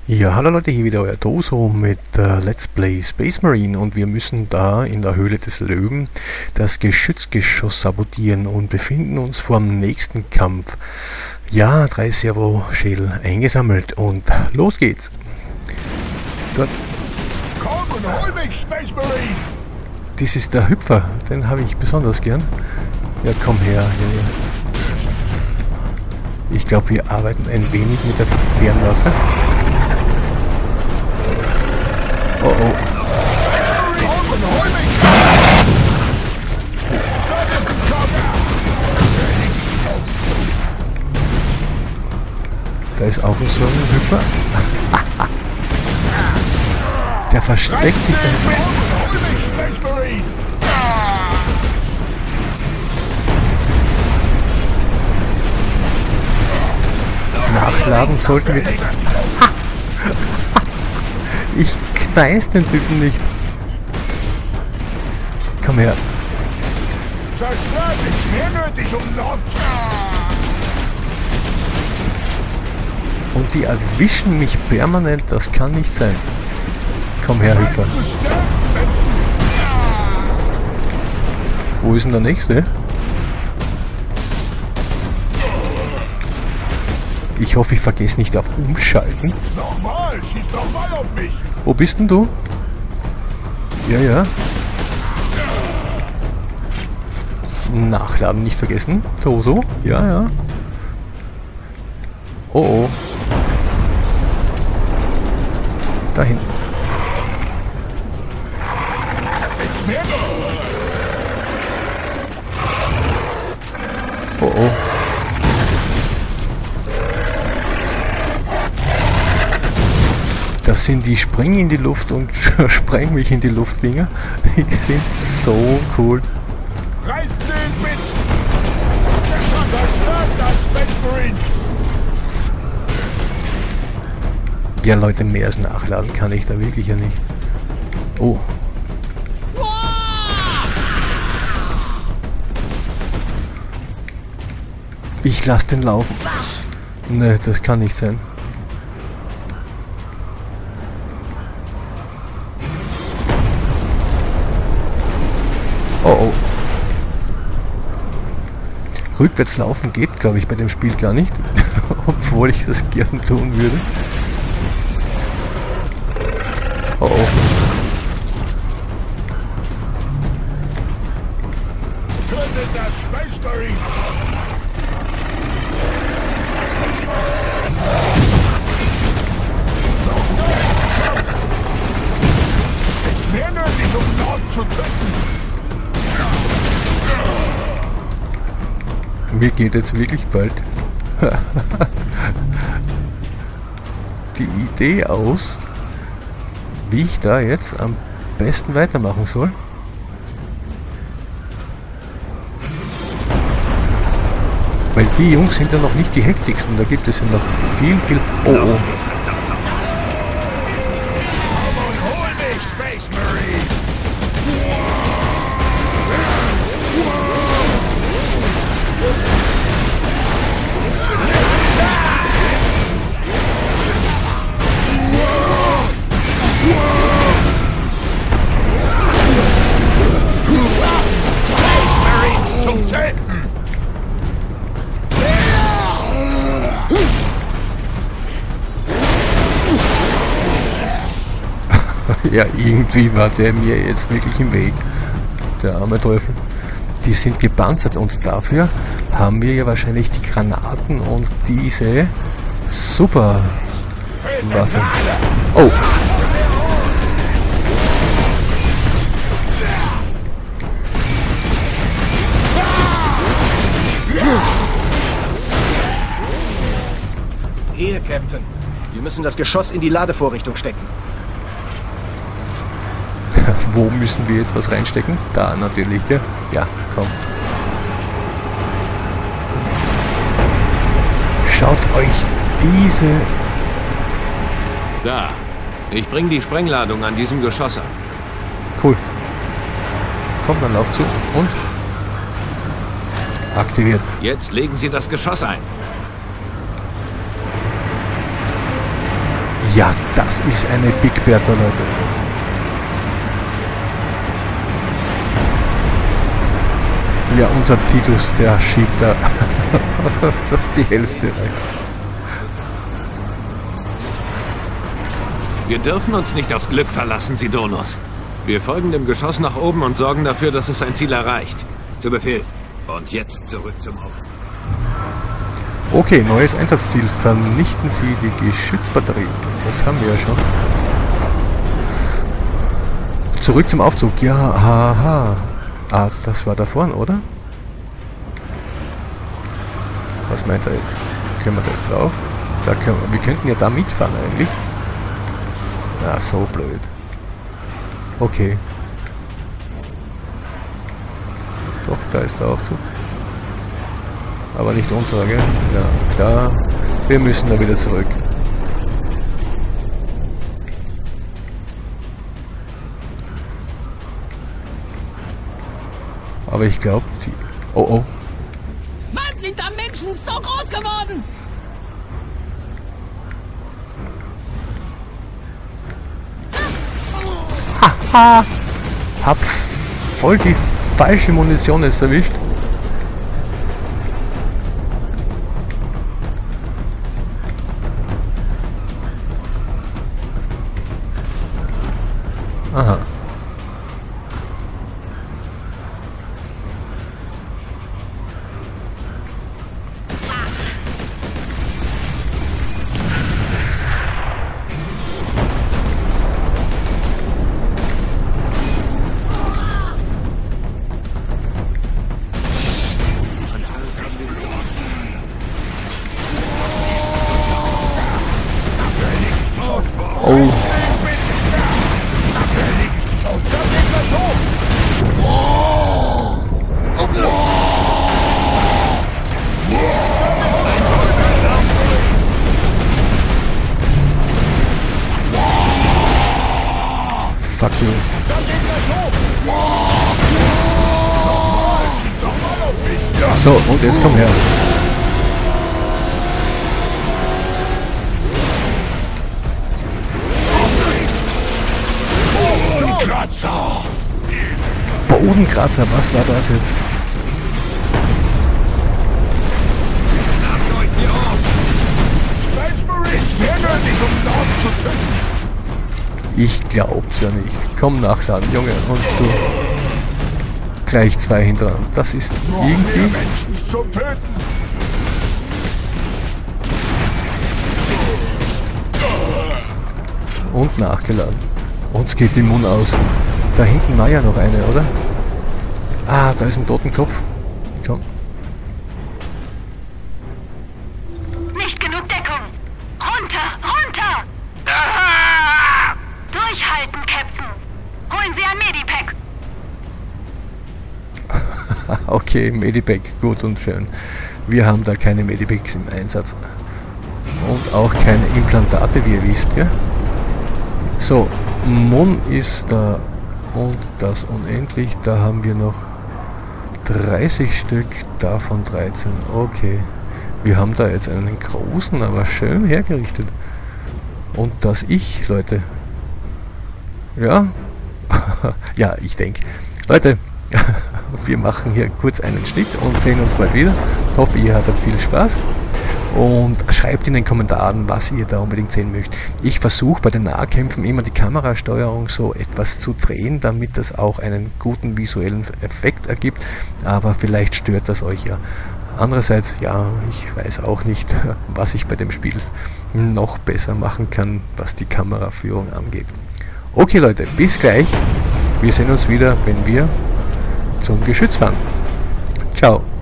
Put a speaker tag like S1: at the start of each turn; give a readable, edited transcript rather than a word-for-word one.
S1: Ja, hallo Leute, hier wieder euer Doso mit Let's Play Space Marine und wir müssen da in der Höhle des Löwen das Geschützgeschoss sabotieren und befinden uns vor dem nächsten Kampf. Ja, 3 Servo-Schädel eingesammelt und los geht's. Dort.
S2: Komm und hol mich, Space Marine!
S1: Das ist der Hüpfer, den habe ich besonders gern. Ja, komm her. Ja. Ich glaube, wir arbeiten ein wenig mit der Fernwaffe. Oh oh. Da ist auch so ein Hüpfer. Der versteckt sich dann. Nachladen sollten wir. Ich kneiß den Typen nicht. Komm her.
S2: Zerschlag ist mehr nötig, um Nord.
S1: Und die erwischen mich permanent, das kann nicht sein. Komm her, Hüpfer. Wo ist denn der nächste? Ich hoffe, ich vergesse nicht auf Umschalten.
S2: Nochmal, schieß nochmal auf mich.
S1: Wo bist denn du? Ja, ja. Nachladen nicht vergessen. So. Ja, ja. Oh, oh. Da hinten. Oh, oh. Das sind die springen in die Luft und sprengen mich in die Luft Dinger. Die sind so cool.
S2: Reißt den mit! Zerschlag das, Space Marines!
S1: Ja Leute, mehr als nachladen kann ich da wirklich ja nicht. Oh. Ich lasse den laufen. Ne, das kann nicht sein. Oh oh. Rückwärts laufen geht, glaube ich, bei dem Spiel gar nicht. Obwohl ich das gern tun würde. Oh oh.
S2: Tötet das, Space Marines! Ist mehr nötig, um Nord zu töten!
S1: Mir geht jetzt wirklich bald die Idee aus, wie ich da jetzt am besten weitermachen soll. Weil die Jungs sind ja noch nicht die heftigsten, da gibt es ja noch viel... Oh oh.
S2: Hol mich, Space Marine! Space Marines zum Töten!
S1: Ja, irgendwie war der mir jetzt wirklich im Weg. Der arme Teufel. Die sind gepanzert und dafür haben wir ja wahrscheinlich die Granaten und diese super Waffe. Oh!
S3: Hier, Captain. Wir müssen das Geschoss in die Ladevorrichtung stecken.
S1: Wo müssen wir jetzt was reinstecken? Da natürlich, gell? Ja, komm. Schaut euch diese...
S4: Da. Ich bringe die Sprengladung an diesem Geschoss an.
S1: Cool. Komm, dann lauf zu. Und? Aktiviert.
S4: Jetzt legen Sie das Geschoss ein.
S1: Ja, das ist eine Big Bertha, Leute. Ja, unser Titus, der schiebt da das die Hälfte rein.
S4: Wir dürfen uns nicht aufs Glück verlassen, Sidonos. Wir folgen dem Geschoss nach oben und sorgen dafür, dass es sein Ziel erreicht.
S3: Zu Befehl. Und jetzt zurück zum Auto.
S1: Okay, neues Einsatzziel. Vernichten Sie die Geschützbatterie. Das haben wir ja schon. Zurück zum Aufzug. Ja, haha. Ah, das war da vorne, oder? Was meint er jetzt? Können wir da jetzt drauf? Da können wir könnten ja da mitfahren eigentlich. Ja, so blöd. Okay. Doch, da ist der Aufzug. Aber nicht unserer, gell? Ja, klar. Wir müssen da wieder zurück. Aber ich glaube, die... Oh, oh.
S5: Wann sind da Menschen so groß geworden?
S1: Haha! Hab voll die falsche Munition jetzt erwischt. Aha. Oh. Fuck you. So, und jetzt komm her. Bodenkratzer, was war das jetzt?
S2: Space Marines wäre nötig, um Nord zu töten.
S1: Ich glaub's ja nicht. Komm nachladen, Junge. Und du. Gleich zwei hintereinander. Das ist
S2: Noch mehr
S1: irgendwie...
S2: Menschen zu töten.
S1: Und nachgeladen. Uns geht die Mund aus. Da hinten war ja noch eine, oder? Ah, da ist ein Totenkopf. Komm.
S6: Nicht genug Deckung. Runter, runter! Ah! Durchhalten, Captain. Holen Sie ein Medipack.
S1: Okay, Medipack, gut und schön. Wir haben da keine Medipacks im Einsatz. Und auch keine Implantate, wie ihr wisst, gell? So, Mon ist da und das unendlich. Da haben wir noch 30 Stück, davon 13. Okay, wir haben da jetzt einen großen, aber schön hergerichtet. Und das Ich, Leute. Ja, ja, ich denke. Leute, wir machen hier kurz einen Schnitt und sehen uns bald wieder. Hoffe, ihr hattet viel Spaß. Und schreibt in den Kommentaren, was ihr da unbedingt sehen möchtet. Ich versuche bei den Nahkämpfen immer die Kamerasteuerung so etwas zu drehen, damit das auch einen guten visuellen Effekt ergibt. Aber vielleicht stört das euch ja. Andererseits, ja, ich weiß auch nicht, was ich bei dem Spiel noch besser machen kann, was die Kameraführung angeht. Okay Leute, bis gleich. Wir sehen uns wieder, wenn wir zum Geschütz fahren. Ciao.